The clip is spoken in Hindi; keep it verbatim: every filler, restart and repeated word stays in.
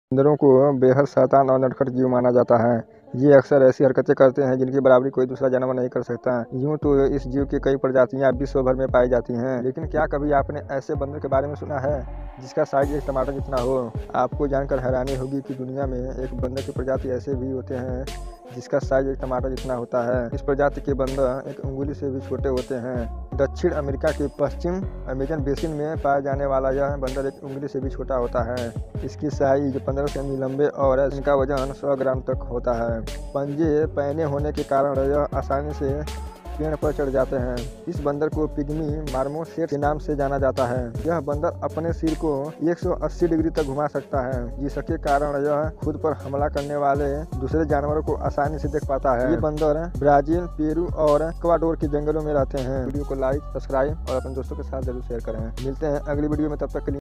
बंदरों को बेहद शैतान और नटखट जीव माना जाता है। ये अक्सर ऐसी हरकतें करते हैं जिनकी बराबरी कोई दूसरा जानवर नहीं कर सकता। यूं तो इस जीव की कई प्रजातियां विश्व भर में पाई जाती हैं, लेकिन क्या कभी आपने ऐसे बंदर के बारे में सुना है जिसका साइज एक टमाटर जितना हो? आपको जानकर हैरानी होगी कि दुनिया में एक बंदर की प्रजाति ऐसे भी होते हैं जिसका साइज एक टमाटर जितना होता है। इस प्रजाति के बंदर एक उंगली से भी छोटे होते हैं। दक्षिण अमेरिका के पश्चिम अमेजन बेसिन में पाया जाने वाला यह बंदर एक उंगली से भी छोटा होता है। इसकी साइज पंद्रह सेमी लंबे और इनका वजन सौ ग्राम तक होता है। पंजे पैने होने के कारण यह आसानी से पेड़ पर चढ़ जाते हैं। इस बंदर को पिग्मी मार्मोसेट के नाम से जाना जाता है। यह बंदर अपने सिर को एक सौ अस्सी डिग्री तक घुमा सकता है, जिसके कारण यह खुद पर हमला करने वाले दूसरे जानवरों को आसानी से देख पाता है। ये बंदर ब्राजील, पेरू और इक्वाडोर के जंगलों में रहते हैं। वीडियो को लाइक, सब्सक्राइब और अपने दोस्तों के साथ जरूर शेयर करें। मिलते हैं अगली वीडियो में, तब तक के लिए।